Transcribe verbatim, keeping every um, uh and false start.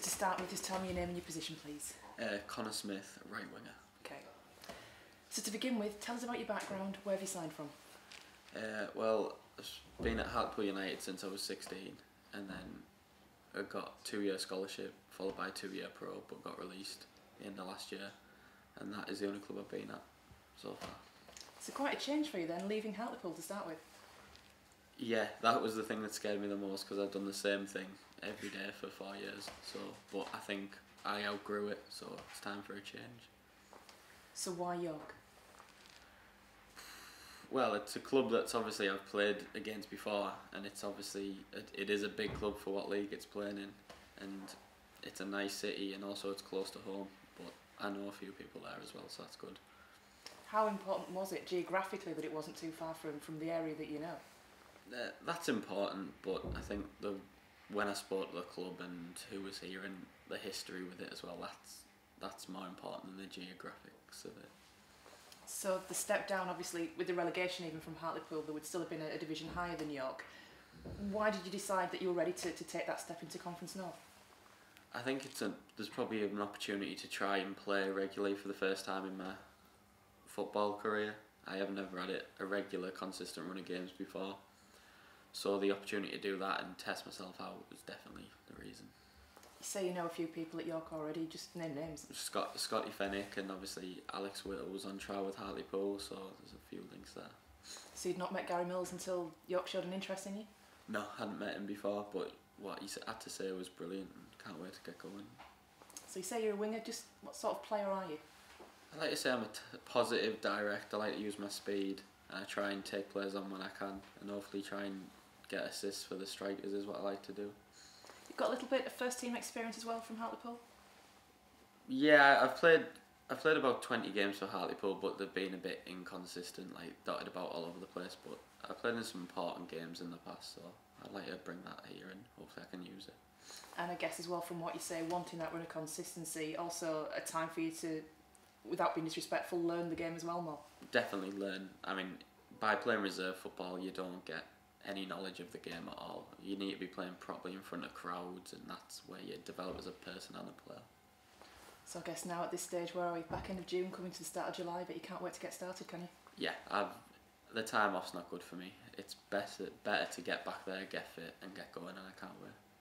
To start with, just tell me your name and your position, please. Uh, Connor Smith, right winger. Okay. So to begin with, tell us about your background. Where have you signed from? Uh, well, I've been at Hartlepool United since I was sixteen, and then I got two-year scholarship followed by two-year pro, but got released in the last year, and that is the only club I've been at so far. So quite a change for you then, leaving Hartlepool to start with. Yeah, that was the thing that scared me the most because I've done the same thing every day for four years. So, but I think I outgrew it, so it's time for a change. So why York? Well, it's a club that's obviously I've played against before, and it's obviously it, it is a big club for what league it's playing in, and it's a nice city, and also it's close to home. But I know a few people there as well, so that's good. How important was it geographically that it wasn't too far from, from the area that you know? Uh, that's important, but I think the when I spoke to the club and who was here and the history with it as well, that's that's more important than the geographics of it. So the step down, obviously, with the relegation even from Hartlepool, there would still have been a, a division higher than York. Why did you decide that you were ready to, to take that step into Conference North? I think it's a there's probably an opportunity to try and play regularly for the first time in my football career. I have never had it a regular, consistent run of games before. So the opportunity to do that and test myself out was definitely the reason. You say you know a few people at York already, just name names. Scott, Scotty Fennick and obviously Alex Whittle was on trial with Hartlepool, so there's a few links there. So you'd not met Gary Mills until York showed an interest in you? No, hadn't met him before, but what he had to say was brilliant and can't wait to get going. So you say you're a winger, just what sort of player are you? I like to say I'm a t positive, direct, I like to use my speed, and I try and take players on when I can, and hopefully try and get assists for the strikers is what I like to do. You've got a little bit of first team experience as well from Hartlepool? Yeah, I've played I've played about twenty games for Hartlepool, but they've been a bit inconsistent, like dotted about all over the place, but I've played in some important games in the past, so I'd like to bring that here and hopefully I can use it. And I guess as well from what you say, wanting that run of consistency, also a time for you to, without being disrespectful, learn the game as well more. Definitely learn. I mean, by playing reserve football you don't get any knowledge of the game at all. You need to be playing properly in front of crowds, and that's where you develop as a person and a player. So I guess now at this stage, where are we? Back end of June, coming to the start of July, but you can't wait to get started, can you? Yeah, I've the time off's not good for me. It's better better to get back there, get fit and get going, and I can't wait.